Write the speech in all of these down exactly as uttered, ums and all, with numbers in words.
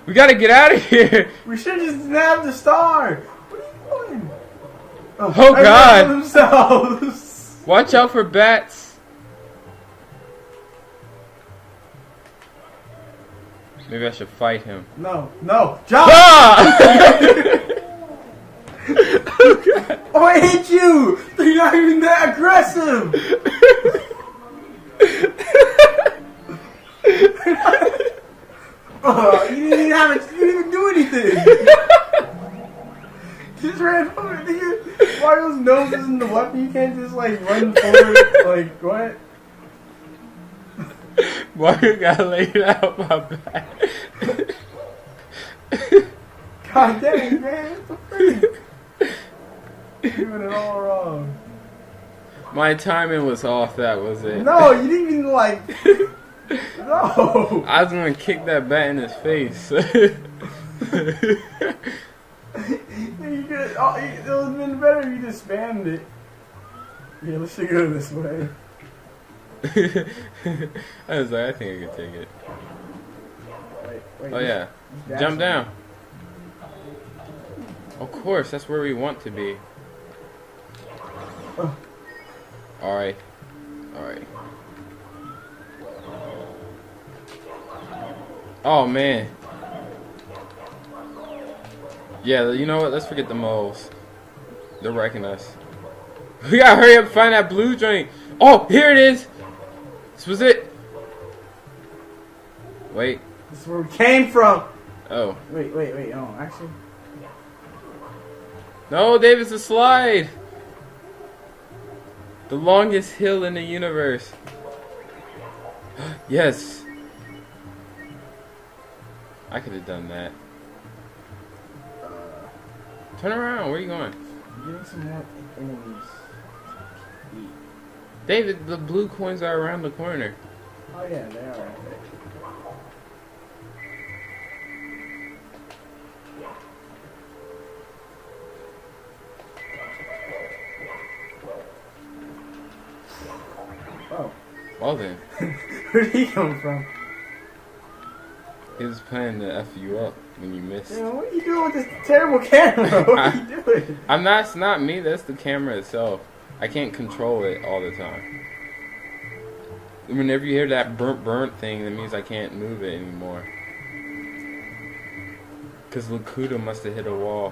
We gotta get out of here. We should just nab the star. What are you doing? Oh, oh God! Themselves. Watch out for bats. Maybe I should fight him. No, no, jump! Ah! Oh, God. Oh, I hit you! You're not even that aggressive! Oh, you didn't even have it, you didn't even do anything! You just ran forward. Mario's nose isn't the weapon, you can't just like run forward, like, what? Mario got laid out my back. God dang, man, it's a freak! Doing it all wrong. My timing was off, that was it. No, you didn't even like. No! I was gonna kick that bat in his face. You could, oh, it would have been better if you just spammed it. Yeah, let's just go this way. I was like, I think I could take it. Wait, wait, Oh, yeah. Jump down. Of course, that's where we want to be. Oh. Alright. Alright. Oh, man. Yeah, you know what? Let's forget the moles. They're wrecking us. We gotta hurry up and find that blue joint. Oh, here it is. This was it. Wait. This is where we came from. Oh. Wait, wait, wait. Oh, actually. No, Dave, it's a slide. The longest hill in the universe. Yes. I could have done that. Turn around. Where are you going? I'm getting some more enemies. David, the blue coins are around the corner. Oh yeah, they are right there. Oh. Well then. Where did he come from? He was planning to F you up when you missed. Man, what are you doing with this terrible camera? What are you doing? I'm not, it's not me, that's the camera itself. I can't control it all the time. Whenever you hear that burnt burnt thing, that means I can't move it anymore. Because Lakuta must have hit a wall.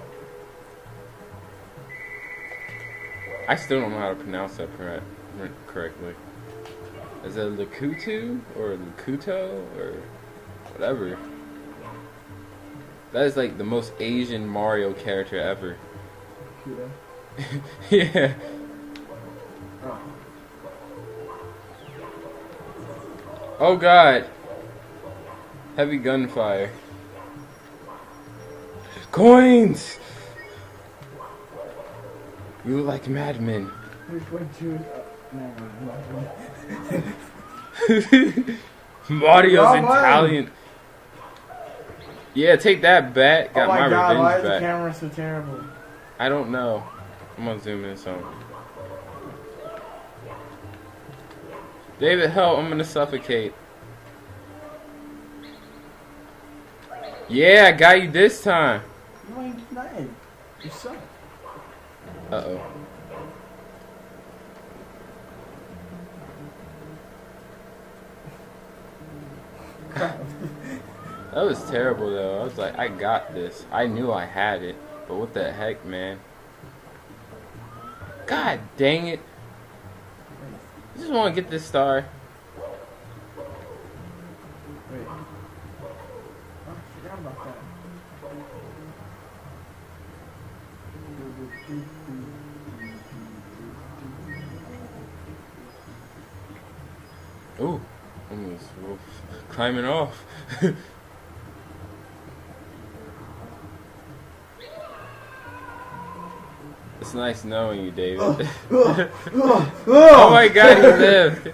I still don't know how to pronounce that correct, correctly. Is it Lakutu or Lakuto or whatever? That is like the most Asian Mario character ever. Yeah. Oh. Oh God. Heavy gunfire. Coins! You look like madmen. Which one, two? Mario's Oh, Italian. Yeah, take that bat. Got oh my, my God, revenge why is back. the camera so terrible? I don't know. I'm gonna zoom in some. David, help! I'm gonna suffocate. Yeah, I got you this time. You ain't nothing. You suck. Uh oh. That was terrible though. I was like, I got this. I knew I had it, but what the heck, man? God dang it! I just want to get this star. Wait. Oh, I forgot about that. Ooh, almost climbing off. It's nice knowing you, David. Oh, oh, oh, Oh my God, he lived.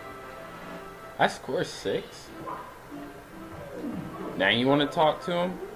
I scored six. Now you want to talk to him?